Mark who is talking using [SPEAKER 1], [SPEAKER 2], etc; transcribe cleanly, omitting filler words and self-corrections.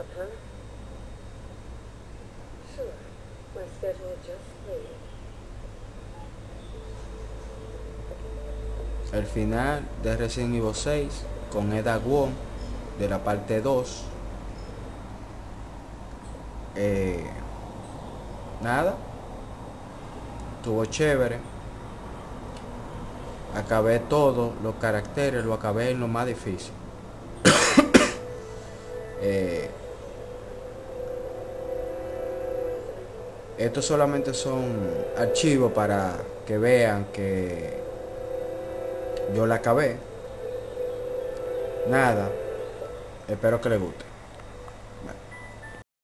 [SPEAKER 1] up, huh? Sure. My schedule just cleared.
[SPEAKER 2] El final de Resident Evil 6 con Eda Wong de la parte 2. Nada, estuvo chévere. Acabé todos los caracteres, lo acabé en lo más difícil. Eh, Estos solamente son archivos para que vean que yo la acabé. Nada, espero que les guste.